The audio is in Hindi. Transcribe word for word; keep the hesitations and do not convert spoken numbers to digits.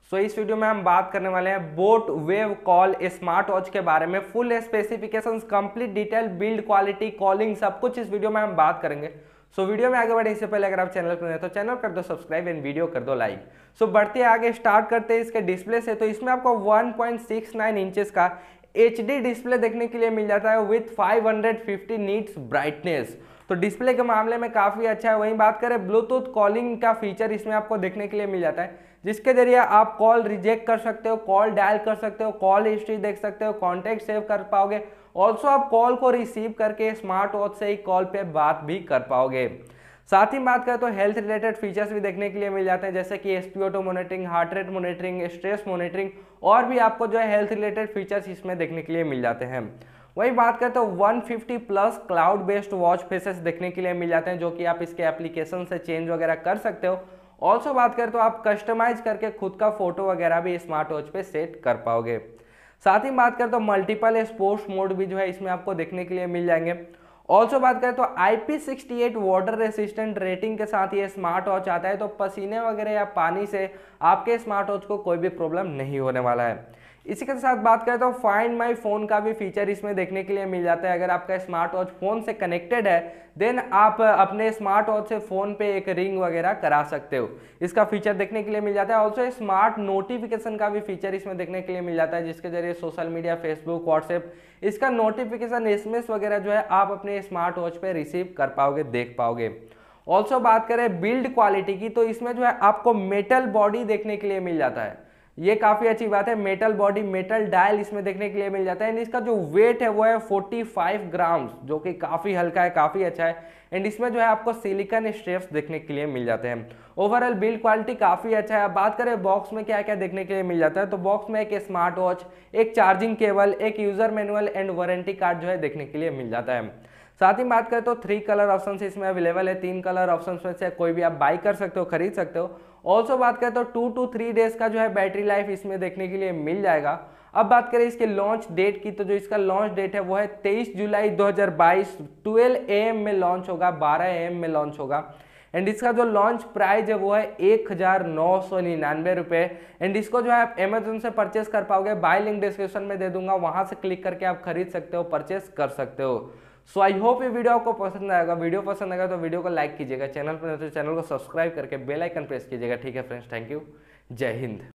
सो so, इस वीडियो में हम बात करने वाले हैं boAt Wave Call smart watch के बारे में। Full specifications, complete detail, build quality, calling, सब कुछ इस वीडियो में हम बात करेंगे। सो so, वीडियो में आगे बढ़े इससे पहले अगर आप चैनल पर नए तो चैनल कर दो सब्सक्राइब एंड वीडियो कर दो लाइक। सो so, बढ़ते आगे स्टार्ट करते हैं इसके डिस्प्ले से। तो इसमें आपको one point six nine inches का एच डी डिस्प्ले देखने के लिए मिल जाता है with five hundred fifty nits brightness. तो डिस्प्ले के मामले में काफ़ी अच्छा है। वहीं बात करें ब्लूटूथ कॉलिंग का फीचर इसमें आपको देखने के लिए मिल जाता है, जिसके जरिए आप कॉल रिजेक्ट कर सकते हो, कॉल डायल कर सकते हो, कॉल हिस्ट्री देख सकते हो, कॉन्टैक्ट सेव कर पाओगे। ऑल्सो आप कॉल को रिसीव करके स्मार्ट वॉच से ही कॉल पे बात भी कर पाओगे। साथ ही बात करें तो हेल्थ रिलेटेड फीचर्स भी देखने के लिए मिल जाते हैं, जैसे कि S P O two monitoring, heart rate monitoring, stress monitoring और भी आपको जो है हेल्थ रिलेटेड फीचर्स इसमें देखने के लिए मिल जाते हैं। वही बात करें तो one fifty plus cloud based watch faces देखने के लिए मिल जाते हैं, जो कि आप इसके एप्लीकेशन से चेंज वगैरह कर सकते हो। ऑल्सो बात करें तो आप कस्टमाइज करके खुद का फोटो वगैरह भी स्मार्ट वॉच पे सेट कर पाओगे। साथ ही बात करें तो मल्टीपल स्पोर्ट्स मोड भी जो है इसमें आपको देखने के लिए मिल जाएंगे। ऑल्सो बात करें तो I P sixty eight water resistant rating के साथ ये स्मार्ट वॉच आता है, तो पसीने वगैरह या पानी से आपके स्मार्ट वॉच को कोई भी प्रॉब्लम नहीं होने वाला है। इसी के साथ बात करें तो फाइंड माई फोन का भी फीचर इसमें देखने के लिए मिल जाता है। अगर आपका स्मार्ट वॉच फोन से कनेक्टेड है देन आप अपने स्मार्ट वॉच से फोन पे एक रिंग वगैरह करा सकते हो, इसका फीचर देखने के लिए मिल जाता है। ऑल्सो स्मार्ट नोटिफिकेशन का भी फीचर इसमें देखने के लिए मिल जाता है, जिसके जरिए सोशल मीडिया, फेसबुक, व्हाट्सएप, इसका नोटिफिकेशन, एसएमएस वगैरह जो है आप अपने स्मार्ट वॉच पे रिसीव कर पाओगे, देख पाओगे। ऑल्सो बात करें बिल्ड क्वालिटी की, तो इसमें जो है आपको मेटल बॉडी देखने के लिए मिल जाता है, ये काफ़ी अच्छी बात है। मेटल बॉडी, मेटल डायल इसमें देखने के लिए मिल जाता है। एंड इसका जो वेट है वो है पैंतालीस ग्राम्स, जो कि काफ़ी हल्का है, काफ़ी अच्छा है। एंड इसमें जो है आपको सिलिकॉन स्ट्रैप्स देखने के लिए मिल जाते हैं। ओवरऑल बिल्ड क्वालिटी काफ़ी अच्छा है। अब बात करें बॉक्स में क्या क्या देखने के लिए मिल जाता है, तो बॉक्स में एक स्मार्ट वॉच, एक चार्जिंग केबल, एक user manual and warranty card जो है देखने के लिए मिल जाता है। साथ ही बात करें तो थ्री कलर ऑप्शन इसमें अवेलेबल है। तीन कलर ऑप्शन में से कोई भी आप बाई कर सकते हो, खरीद सकते हो। ऑल्सो बात करें तो टू टू थ्री डेज का जो है बैटरी लाइफ इसमें देखने के लिए मिल जाएगा। अब बात करें इसके लॉन्च डेट की, तो जो इसका लॉन्च डेट है वो है तेईस जुलाई दो हज़ार बाईस, ट्वेल्व ए एम में लॉन्च होगा, बारह ए एम में लॉन्च होगा। एंड इसका जो लॉन्च प्राइस है वो है एक हज़ार नौ सौ निन्यानवे रुपये। एंड इसको जो है आप अमेजोन से परचेस कर पाओगे, बाय लिंक डिस्क्रिप्शन में दे दूंगा, वहां से क्लिक करके आप खरीद सकते हो, परचेस कर सकते हो। सो आई होप ये वीडियो आपको पसंद आएगा। वीडियो पसंद आएगा तो वीडियो को लाइक कीजिएगा, चैनल पर तो चैनल को सब्सक्राइब करके बेल आइकन प्रेस कीजिएगा। ठीक है फ्रेंड्स, थैंक यू, जय हिंद।